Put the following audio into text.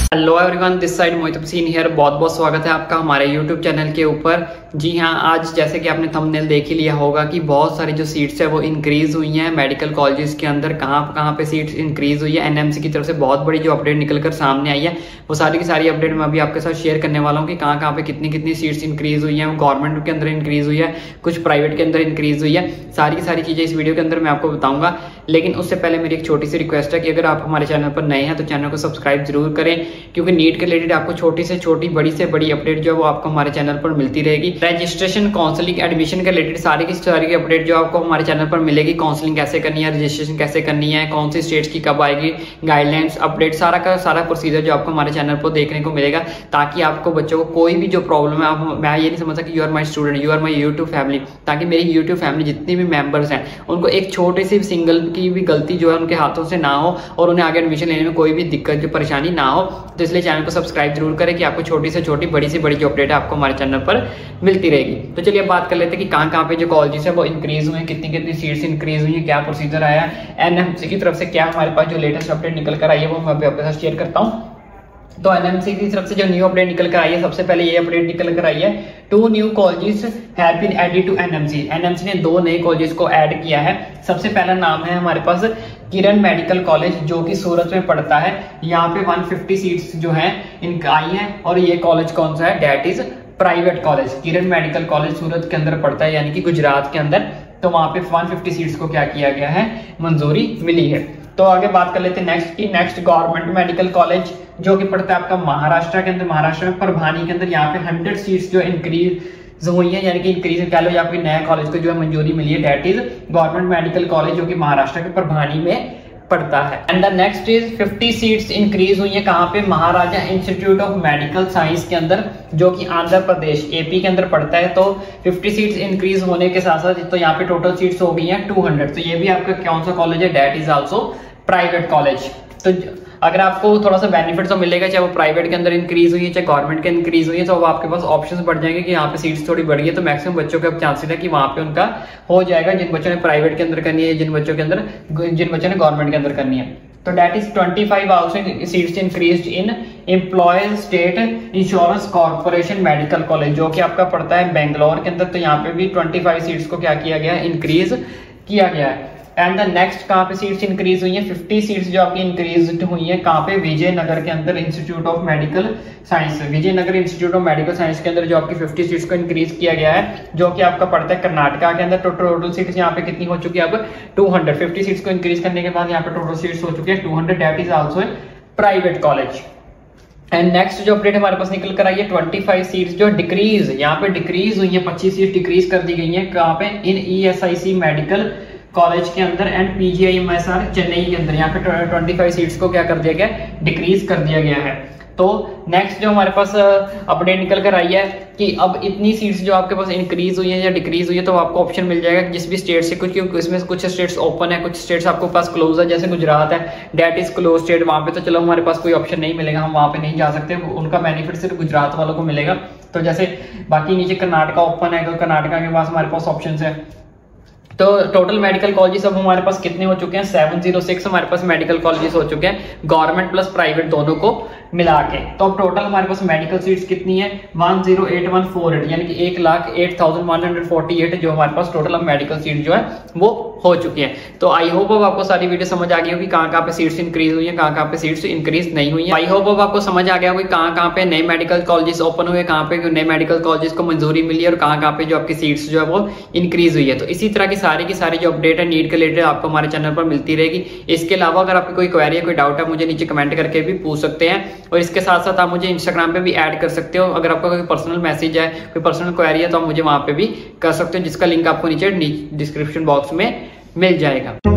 Hello everyone, this side Mohit Hussain here. बहुत बहुत स्वागत है आपका हमारे यूट्यूब चैनल के ऊपर। जी हाँ, आज जैसे कि आपने थंबनेल देख ही लिया होगा कि बहुत सारी जो सीट्स है वो इंक्रीज हुई हैं मेडिकल कॉलेजेस के अंदर। कहाँ पे सीट्स इंक्रीज हुई है, एनएमसी की तरफ से बहुत बड़ी जो अपडेट निकल कर सामने आई है वो सारी की सारी अपडेट मैं अभी आपके साथ शेयर करने वाला हूँ कि कहाँ पे कितनी सीट्स इंक्रीज हुई है। गवर्नमेंट के अंदर इंक्रीज हुई है, कुछ प्राइवेट के अंदर इंक्रीज हुई है। सारी की सारी चीजें इस वीडियो के अंदर मैं आपको बताऊंगा। लेकिन उससे पहले मेरी एक छोटी सी रिक्वेस्ट है कि अगर आप हमारे चैनल पर नए हैं तो चैनल को सब्सक्राइब जरूर करें, क्योंकि नीट के रिलेटेड आपको छोटी से छोटी बड़ी से बड़ी अपडेट जो है वो आपको हमारे चैनल पर मिलती रहेगी। रजिस्ट्रेशन, काउंसलिंग, एडमिशन के रिलेटेड सारी की सारी अपडेट जो आपको हमारे चैनल पर मिलेगी। काउंसलिंग कैसे करनी है, रजिस्ट्रेशन कैसे करनी है, कौन सी स्टेट्स की कब आएगी, गाइडलाइंस, अपडेट, सारा का सारा प्रोसीजर जो आपको हमारे चैनल पर देखने को मिलेगा, ताकि आपको बच्चों को कोई भी जो प्रॉब्लम है, मैं ये नहीं समझता कि you are my student, you are my YouTube family, ताकि मेरी यूट्यूब फैमिली जितनी भी मेंबर्स हैं उनको एक छोटी सी सिंगल की भी गलती जो है उनके हाथों से ना हो और उन्हें आगे एडमिशन लेने में कोई भी दिक्कत जो परेशानी ना हो। तो इसलिए चैनल को सब्सक्राइब जरूर करें कि आपको छोटी से छोटी बड़ी से बड़ी जो अपडेट है आपको हमारे चैनल पर मिलती रहेगी। तो चलिए बात कर लेते हैं कि कहाँ पे जो कॉलेजेस है वो इंक्रीज हुए, कितनी सीट्स इंक्रीज हुई है, क्या प्रोसीजर आया, एनएमसी की तरफ से क्या हमारे पास जो लेटेस्ट अपडेट निकल कर आई है वो मैं आपके साथ शेयर करता हूँ। तो एनएमसी की तरफ से जो न्यू अपडेट निकल कर आई है, सबसे पहले ये अपडेट निकल कर आई है, 2 new colleges have been added to NMC. NMC ने 2 नए कॉलेजेस को ऐड किया है। सबसे पहला नाम है हमारे पास किरण मेडिकल कॉलेज, जो कि सूरत में पड़ता है। यहाँ पे 150 सीट्स जो है इनका आई है। और ये कॉलेज कौन सा है, that is private college. Kiran medical college Surat के अंदर पड़ता है, यानी कि गुजरात के अंदर। तो वहां पे 150 सीट्स को क्या किया गया है, मंजूरी मिली है। तो आगे बात कर लेते हैं नेक्स्ट गवर्नमेंट मेडिकल कॉलेज जो कि पड़ता है आपका महाराष्ट्र के अंदर। महाराष्ट्र में परभानी के अंदर यहाँ पे 100 सीट्स जो इंक्रीज हुई है, यानी कि इंक्रीज कह लो या फिर नया कॉलेज को जो है मंजूरी मिली है। That is government medical college जो कि महाराष्ट्र के परभानी में पड़ता है। And the next is 50 seats increase हुई है। कहाँ पे, Maharaja institute of medical science के अंदर, जो कि आंध्र प्रदेश एपी के अंदर पड़ता है। तो 50 सीट्स इंक्रीज होने के साथ साथ तो यहाँ पे टोटल सीट्स हो गई हैं 200। तो ये भी आपका कौन सा कॉलेज है, that is also private college. तो अगर आपको थोड़ा सा बेनिफिट तो मिलेगा, चाहे वो प्राइवेट के अंदर इंक्रीज हुई है चाहे गवर्नमेंट के इंक्रीज हुई है, तो अब आपके पास ऑप्शंस बढ़ जाएंगे कि यहाँ पे सीट्स थोड़ी बढ़ी है। तो मैक्सिमम बच्चों के अब चांसेस है कि वहां पे उनका हो जाएगा, जिन बच्चों ने प्राइवेट के अंदर करनी है, जिन बच्चों ने गवर्नमेंट के अंदर करनी है। तो that is 25 also seats increased in employees state insurance corporation medical college, जो कि आपका पड़ता है बेंगलोर के अंदर। तो यहाँ पे भी 25 सीट्स को क्या किया गया है, इंक्रीज किया गया है। एंड द नेक्स्ट कहाँ पे सीट्स इंक्रीज हुई है, 50 सीट्स जो आपकी इंक्रीज हुई है। कहाँ पे, विजयनगर के अंदर institute of medical science. Vijayanagar institute of medical science के अंदर जो आपकी 50 सीट्स को इंक्रीज किया गया है, जो कि आपका पड़ता है कर्नाटका के अंदर। तो टोटल सीट्स यहाँ पे कितनी हो चुकी है, अब 200। 50 सीट्स को इंक्रीज करने के बाद यहाँ पे टोटल सीट्स हो चुकी है 200। That is also private college. And next जो अपडेट हमारे पास निकल कर आई है, 25 सीट्स जो डिक्रीज, यहाँ पे डिक्रीज हुई है, 25 सीट डिक्रीज कर दी गई है। कहाँ पे, इन ईएसआईसी मेडिकल कॉलेज के अंदर एंड पीजीआईएमएसआर चेन्नई के अंदर। यहाँ पे 25 सीट्स को क्या कर दिया गया, डिक्रीज कर दिया गया है। तो नेक्स्ट जो हमारे पास अपडेट निकल कर आई है कि अब इतनी सीट्स जो आपके पास इंक्रीज हुई है या डिक्रीज हुई है, तो आपको ऑप्शन मिल जाएगा जिस भी स्टेट से, क्योंकि इसमें कुछ स्टेट्स ओपन है, कुछ स्टेट्स आपके पास क्लोज है। जैसे गुजरात है, डेट इज क्लोज स्टेट, वहां पे तो चलो हमारे पास कोई ऑप्शन नहीं मिलेगा, हम वहां पे नहीं जा सकते, उनका बेनिफिट सिर्फ गुजरात वालों को मिलेगा। तो जैसे बाकी नीचे कर्नाटका ओपन है, तो कर्नाटका के पास हमारे पास ऑप्शन है। तो टोटल मेडिकल कॉलेजेस अब हमारे पास कितने हो चुके हैं, 706 हमारे पास मेडिकल कॉलेजेस हो चुके हैं, गवर्नमेंट प्लस प्राइवेट दोनों को मिला के। तो अब टोटल हमारे पास मेडिकल सीट्स कितनी है, 108148, यानी कि 1,08,148 जो हमारे पास टोटल अब मेडिकल सीट जो है वो हो चुकी है। तो आई होप अब आपको सारी वीडियो समझ आ गई होगी कहाँ पे सीट्स इंक्रीज हुई है, कहाँ पे सीट्स इंक्रीज नहीं हुई है। आई होप अब आपको समझ आ गया होगी कहाँ पे नए मेडिकल कॉलेजेस ओपन हुए, कहाँ पे नए मेडिकल कॉलेजेस को मंजूरी मिली है और कहाँ पे जो आपकी सीट्स जो है वो इंक्रीज हुई है। तो इसी तरह की सारी जो अपडेट है नीट के रिलेटेड आपको हमारे चैनल पर मिलती रहेगी। इसके अलावा अगर आपकी कोई क्वेरी है, कोई डाउट है, मुझे नीचे कमेंट करके भी पूछ सकते हैं। और इसके साथ साथ आप मुझे इंस्टाग्राम पे भी ऐड कर सकते हो। अगर आपका कोई पर्सनल मैसेज है, कोई पर्सनल क्वेरी है, तो आप मुझे वहां पे भी कर सकते हो, जिसका लिंक आपको नीचे डिस्क्रिप्शन बॉक्स में मिल जाएगा।